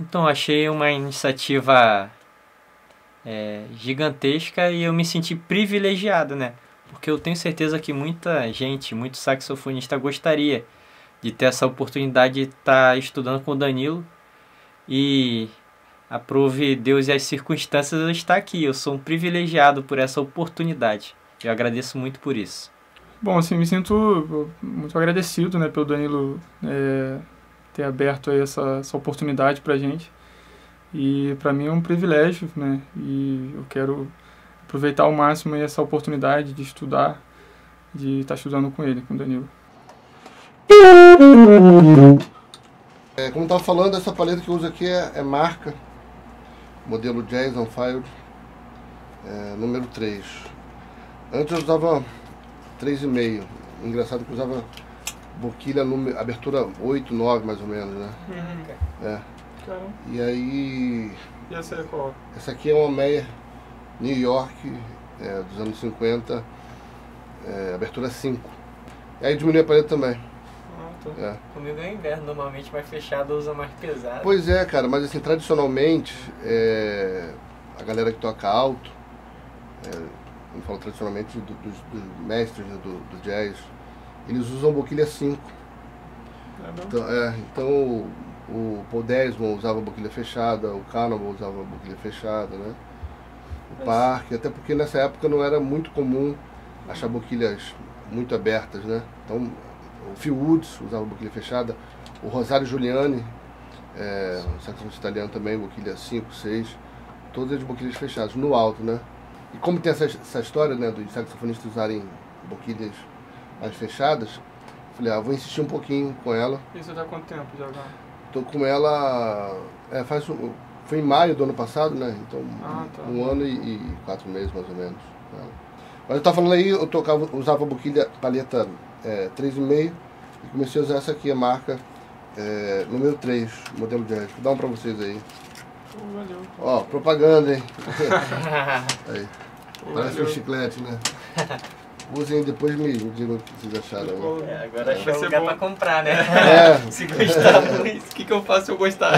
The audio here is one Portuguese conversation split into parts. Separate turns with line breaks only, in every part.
Então, achei uma iniciativa gigantesca e eu me senti privilegiado, né? Porque eu tenho certeza que muita gente, muito saxofonista gostaria de ter essa oportunidade de estar estudando com o Danilo e aprove Deus e as circunstâncias eu estar aqui. Eu sou um privilegiado por essa oportunidade. Eu agradeço muito por isso.
Bom, assim, me sinto muito agradecido, né, pelo Danilo ter aberto aí essa oportunidade pra gente. E para mim é um privilégio, né? E eu quero aproveitar ao máximo essa oportunidade de estudar, de estar estudando com ele, com o Danilo.
Como estava falando, essa paleta que eu uso aqui é marca, modelo Jazz on Fire, número 3. Antes eu usava 3,5. Engraçado que eu usava boquilha abertura 8, 9 mais ou menos, né?
Caramba.
E aí...
E essa é qual?
Essa aqui é uma Meyer New York, dos anos 50, abertura 5. E aí diminui a paleta também.
Comigo é inverno, normalmente mais fechado usa mais pesado.
Pois é, cara, mas assim, tradicionalmente, a galera que toca alto, eu falo tradicionalmente dos mestres, né, do jazz, eles usam boquilha 5. Então o Paul Desmond usava boquilha fechada, o Cannonball usava boquilha fechada, né? O Parker, até porque nessa época não era muito comum achar boquilhas muito abertas, né? Então o Phil Woods usava boquilha fechada, o Rosario Giuliani, um saxofonista italiano também, boquilha 5, 6, todas as boquilhas fechadas, no alto, né? E como tem essa história, né, dos saxofonistas usarem boquilhas mais fechadas, falei, vou insistir um pouquinho com ela.
Isso dá quanto tempo já?
Tô com ela, foi em maio do ano passado, né? Então, um ano e 4 meses, mais ou menos. Mas eu tava falando aí, eu usava a boquilha paleta 3,5 e comecei a usar essa aqui, a marca número 3, modelo Jazz. Vou dar um pra vocês aí.
Valeu.
Ó, propaganda, hein? Aí. Parece
Valeu.
um chiclete, né? Usem depois me digam o que vocês acharam. Né?
Agora achou um lugar pra comprar, né? Se gostar muito,
O que eu faço se eu gostar?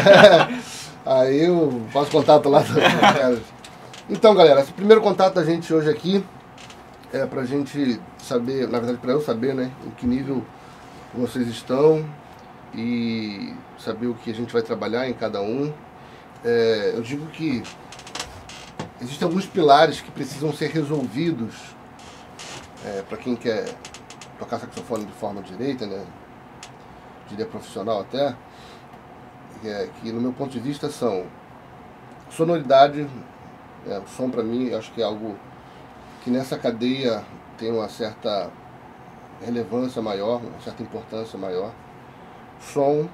Aí eu faço contato lá. Então, galera, esse primeiro contato da gente hoje aqui é pra gente saber, na verdade pra eu saber, né, em que nível vocês estão e saber o que a gente vai trabalhar em cada um. Eu digo que existem alguns pilares que precisam ser resolvidos para quem quer tocar saxofone de forma direita, né, diria profissional até, que no meu ponto de vista são sonoridade, o som para mim eu acho que é algo que nessa cadeia tem uma certa relevância maior, uma certa importância maior. Som,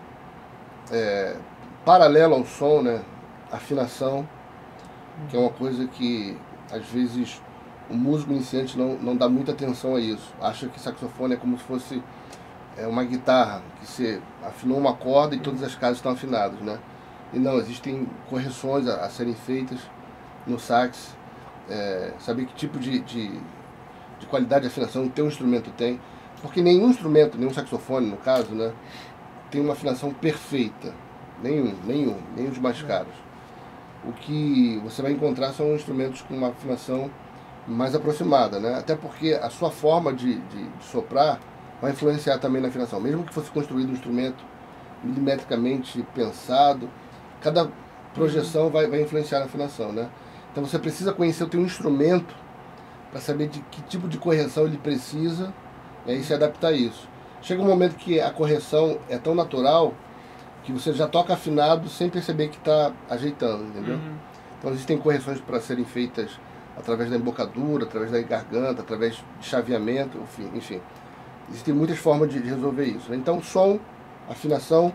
paralelo ao som, né, afinação, que é uma coisa que às vezes o músico iniciante não dá muita atenção a isso. Acha que saxofone é como se fosse uma guitarra, que você afinou uma corda e todas as casas estão afinadas, né? E não, existem correções a serem feitas no sax, saber que tipo de qualidade de afinação o teu instrumento tem, porque nenhum instrumento, nenhum saxofone no caso, né, tem uma afinação perfeita, nenhum dos mais caros. O que você vai encontrar são instrumentos com uma afinação mais aproximada, né? Até porque a sua forma de soprar vai influenciar também na afinação. Mesmo que fosse construído um instrumento milimetricamente pensado, cada projeção vai influenciar na afinação, né? Então você precisa conhecer o teu instrumento para saber de que tipo de correção ele precisa, e se adaptar a isso. Chega um momento que a correção é tão natural que você já toca afinado sem perceber que está ajeitando, entendeu? Então existem correções para serem feitas através da embocadura, através da garganta, através de chaveamento, enfim. Existem muitas formas de resolver isso, né? Então som, afinação,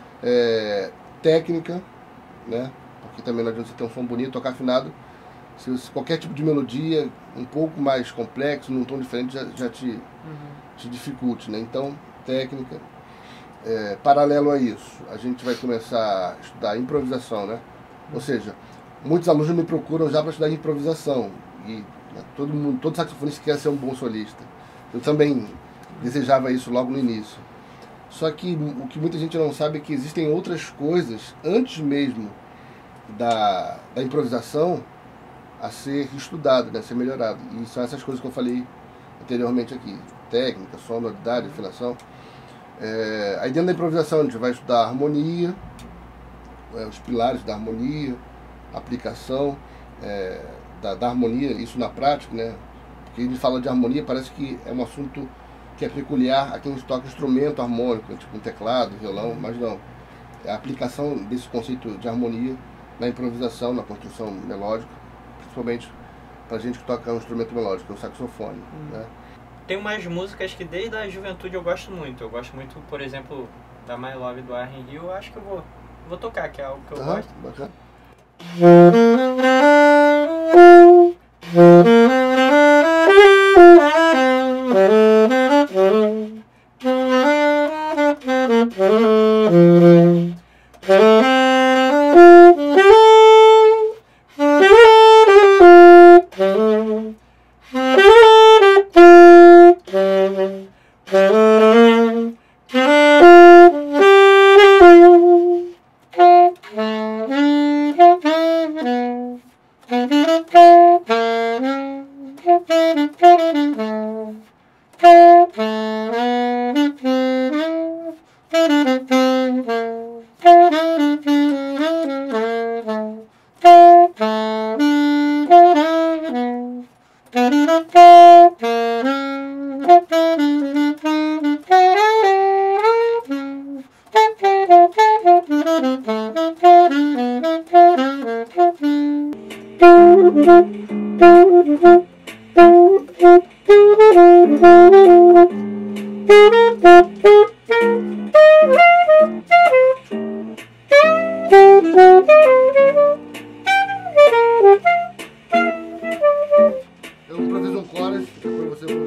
técnica, né? Porque também não adianta você ter um som bonito, tocar afinado, se qualquer tipo de melodia um pouco mais complexo, num tom diferente, já te dificulte, né? Então, técnica. Paralelo a isso, a gente vai começar a estudar improvisação, né? Ou seja, muitos alunos me procuram já para estudar improvisação. E todo saxofonista quer ser um bom solista. Eu também desejava isso logo no início. Só que o que muita gente não sabe é que existem outras coisas antes mesmo da improvisação a ser estudado, né, a ser melhorado. E são essas coisas que eu falei anteriormente aqui: técnica, sonoridade, afinação. Aí dentro da improvisação a gente vai estudar a harmonia, os pilares da harmonia, aplicação da harmonia, isso na prática, né? Porque a gente fala de harmonia, parece que é um assunto que é peculiar a quem toca instrumento harmônico, tipo um teclado, violão, mas não. É a aplicação desse conceito de harmonia na improvisação, na construção melódica, principalmente pra gente que toca um instrumento melódico, o saxofone, né?
Tem umas músicas que desde a juventude eu gosto muito. Eu gosto muito, por exemplo, da My Love do Warren Hill. Eu acho que eu vou tocar, que é algo que eu gosto.
Bacana. Eu improviso um chorus, depois você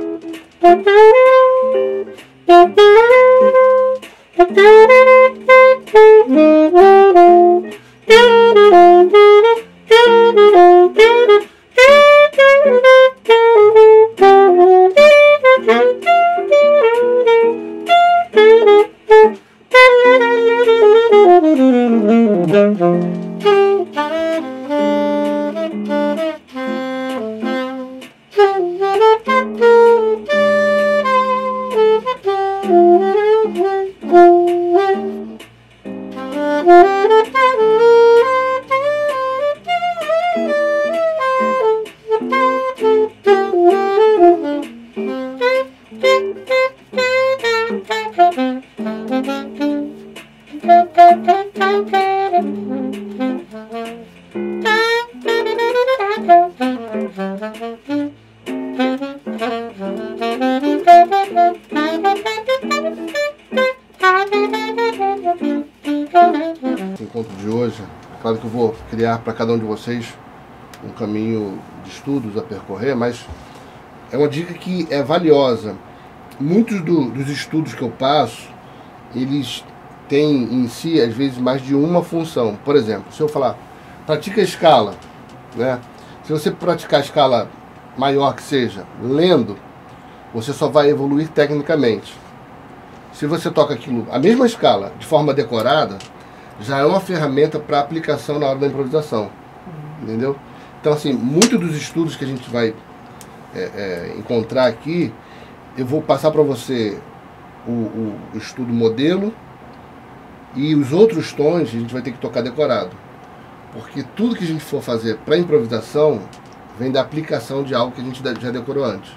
encontro de hoje, claro que eu vou criar para cada um de vocês um caminho de estudos a percorrer, mas é uma dica que é valiosa. Muitos dos estudos que eu passo, eles têm em si, às vezes, mais de uma função. Por exemplo, se eu falar, pratica a escala, né? Se você praticar a escala maior que seja, lendo, você só vai evoluir tecnicamente. Se você toca aquilo, a mesma escala, de forma decorada, já é uma ferramenta para aplicação na hora da improvisação. Entendeu? Então, assim, muitos dos estudos que a gente vai encontrar aqui, eu vou passar para você o estudo modelo, e os outros tons a gente vai ter que tocar decorado. Porque tudo que a gente for fazer para improvisação vem da aplicação de algo que a gente já decorou antes.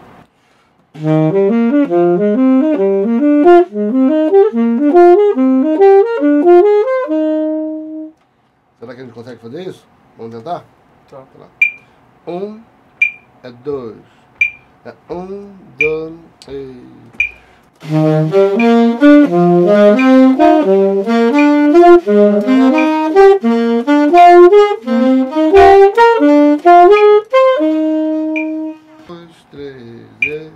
Será que a gente consegue fazer isso? Vamos tentar?
Tá.
Um, dois. Um, dois, três. Dois, três,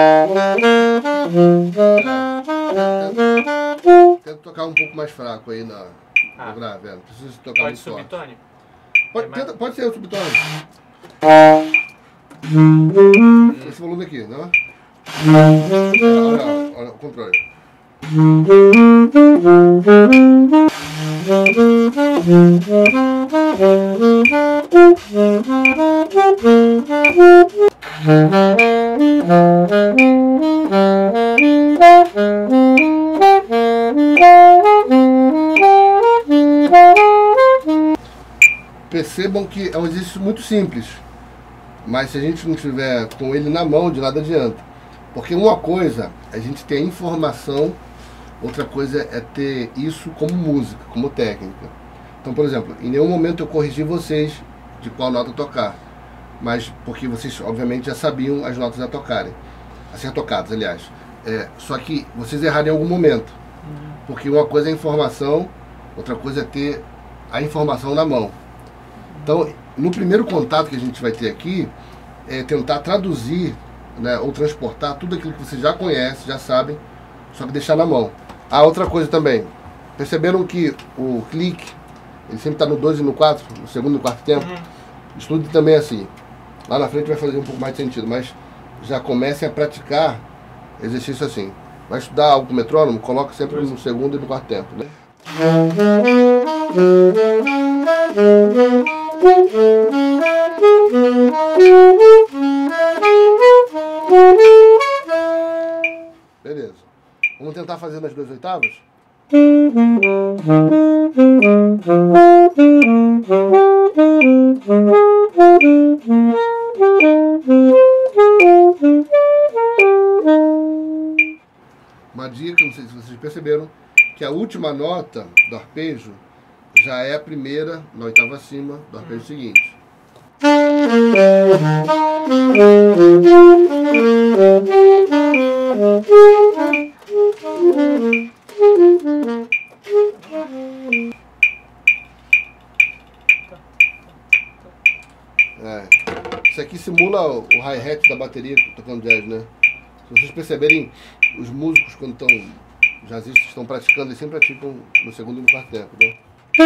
Tento tocar um pouco mais fraco aí no grave, não precisa tocar muito forte.
Subtônico?
Pode ser o subtônico. Esse volume aqui, não? Olha o controle. Percebam que é um exercício muito simples, mas se a gente não tiver com ele na mão, de nada adianta. Porque uma coisa é a gente ter informação, outra coisa é ter isso como música, como técnica. Então, por exemplo, em nenhum momento eu corrigi vocês de qual nota tocar, mas porque vocês obviamente já sabiam as notas a tocarem, a ser tocadas, aliás. Só que vocês erraram em algum momento, porque uma coisa é informação, outra coisa é ter a informação na mão. Então, no primeiro contato que a gente vai ter aqui, é tentar traduzir, né, ou transportar tudo aquilo que vocês já conhecem, já sabem, só que deixar na mão. Ah, outra coisa também, perceberam que o clique, ele sempre está no 2 e no 4, no segundo e no quarto tempo? Estude também assim. Lá na frente vai fazer um pouco mais de sentido, mas já comecem a praticar exercício assim. Vai estudar algo com metrônomo? Coloca sempre no segundo e no quarto tempo, né? Beleza. Vamos tentar fazer nas 2 oitavas? Uma dica, não sei se vocês perceberam, que a última nota do arpejo já é a primeira, na oitava acima, do arpejo seguinte. Isso aqui simula o hi-hat da bateria tocando jazz, né? Se vocês perceberem, os músicos quando estão jazzistas estão praticando, eles sempre praticam no segundo e no quarto tempo, né?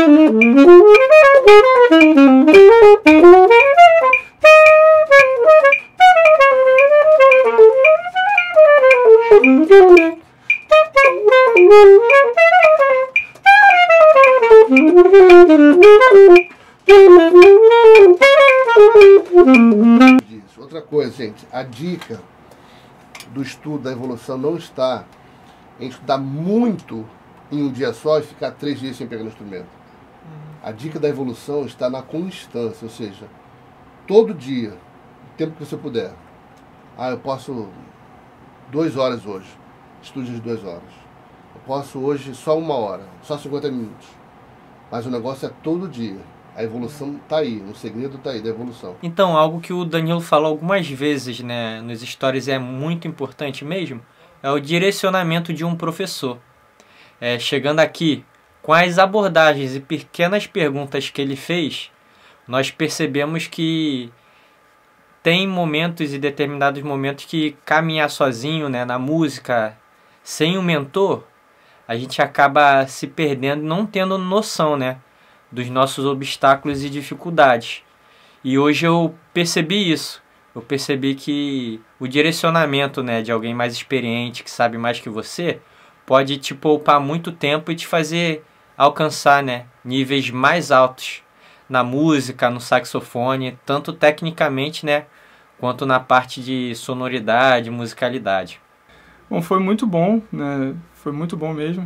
Outra coisa, gente, a dica do estudo da evolução não está em estudar muito em um dia só e ficar 3 dias sem pegar no instrumento. A dica da evolução está na constância, ou seja, todo dia, o tempo que você puder. Ah, eu posso 2 horas hoje, estude as 2 horas. Eu posso hoje só 1 hora, só 50 minutos. Mas o negócio é todo dia. A evolução está aí, o segredo está aí da evolução.
Então, algo que o Danilo falou algumas vezes, né, nos stories é muito importante mesmo, é o direcionamento de um professor. Chegando aqui, com as abordagens e pequenas perguntas que ele fez, nós percebemos que tem momentos e determinados momentos que caminhar sozinho, né, na música, sem um mentor, a gente acaba se perdendo, não tendo noção, né, dos nossos obstáculos e dificuldades. E hoje eu percebi isso. Eu percebi que o direcionamento, né, de alguém mais experiente, que sabe mais que você, pode te poupar muito tempo e te fazer alcançar, né, níveis mais altos na música, no saxofone, tanto tecnicamente, né, quanto na parte de sonoridade, musicalidade.
Bom, foi muito bom, né? Foi muito bom mesmo.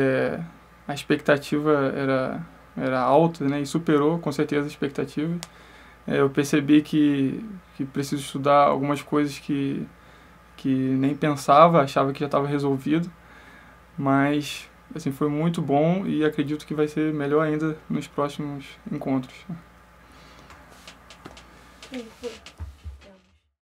A expectativa era alta, né? E superou com certeza a expectativa. Eu percebi que preciso estudar algumas coisas que nem pensava, achava que já estava resolvido. Mas assim, foi muito bom e acredito que vai ser melhor ainda nos próximos encontros.